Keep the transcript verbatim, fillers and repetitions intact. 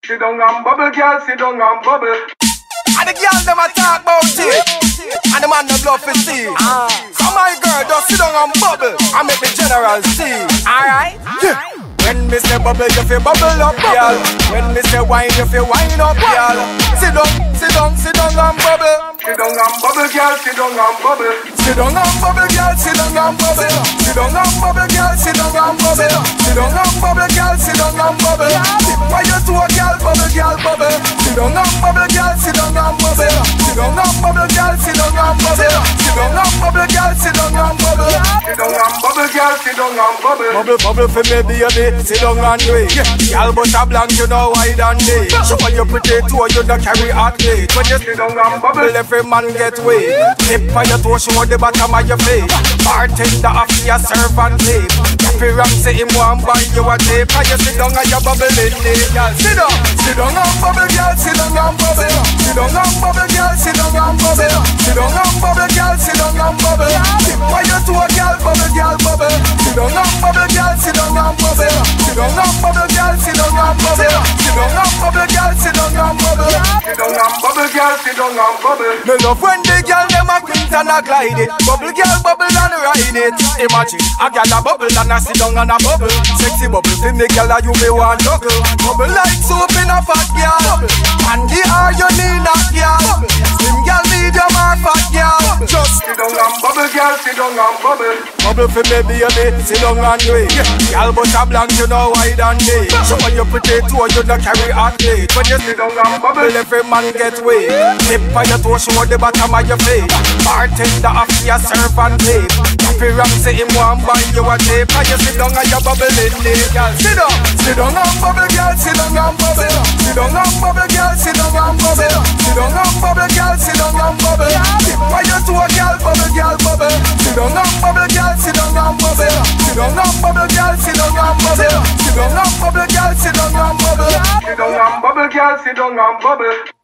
Sit down and bubble, girl, sit down and bubble. And the girl them a talk about it, and the man no love for see. Ah. So my girl just sit down and bubble, and make the general see. Alright? Yeah. When me say bubble, you feel bubble up, girl. When me say wine, you feel wine up, girl. Sit down, sit down, sit down and bubble. Sit down and bubble, girl, sit down and bubble. Sit down and bubble, girl, sit down and bubble. Sit down and bubble, girl, sit down and bubble. Sit down and bubble, girl, sit down and bubble. Why you to a girl, bubble, girl, bubble. Sit down and bubble, girl, sit down and bubble. Sit down and bubble, girl, sit down and bubble. Sit down and bubble, girl, sit down and bubble. Sit down and bubble, girl, sit down and bubble. Bubble, bubble for me, baby. Sit down and wait. Girl, but a blank, you know why than day. Show you pretty too, you don't carry hot plate. When you sit down and bubble, every man get way. Tip on your toe, show the bottom of your face. Bartender after your serve and play. Happy Ram say him want buy you a tape. And you sit down and you bubble in it, girl. Sit down, sit down and bubble, girl. Sit down and bubble. Sit down and bubble, girl. Sit down and bubble. Sit down and bubble, girl. Sit down and bubble. Tip on your toe, girl, bubble, girl, bubble. Sit down and bubble, girl. Sit down and bubble. Sit down and bubble, girl. Sit down and bubble. Sit down and bubble, girl. Sit down and bubble. Sit down and bubble, girl. Sit down and bubble. Me love when the girl dem a quint and a glide it. Bubble girl bubble and ride it. Imagine a girl a bubble and a sit down and a bubble. Sexy bubble for me girl a you me want juggle. Bubble like soap in a fat girl. And the hair you need a girl. Slim girl need your more fat girl. Just sit down and bubble, girl, sit down and bubble. Bubble for me baby, sit down and wait. Girl but a blank you know why than day. Show you pretty too, you don't carry hot plate. When you sit down and bubble, every man get way. Tip on your toe, show the bottom of your face. Bartender after your serve and play. Happy Ram say him want buy you a tape. And you sit down and you bubble in it, girl. Sit down, sit down and bubble, girl. Sit down and bubble. Sit down and bubble, girl. Sit down and bubble. Sit down and bubble, girl. Sit down and bubble. Tip on your toe, girl, bubble, girl, bubble. Sit down and bubble, girl. Sit down and bubble. Sit down and bubble, girl. Sit down and bubble. Sit down and bubble, girl. Sit down and bubble. Sit down and bubble, girl, sit down and bubble.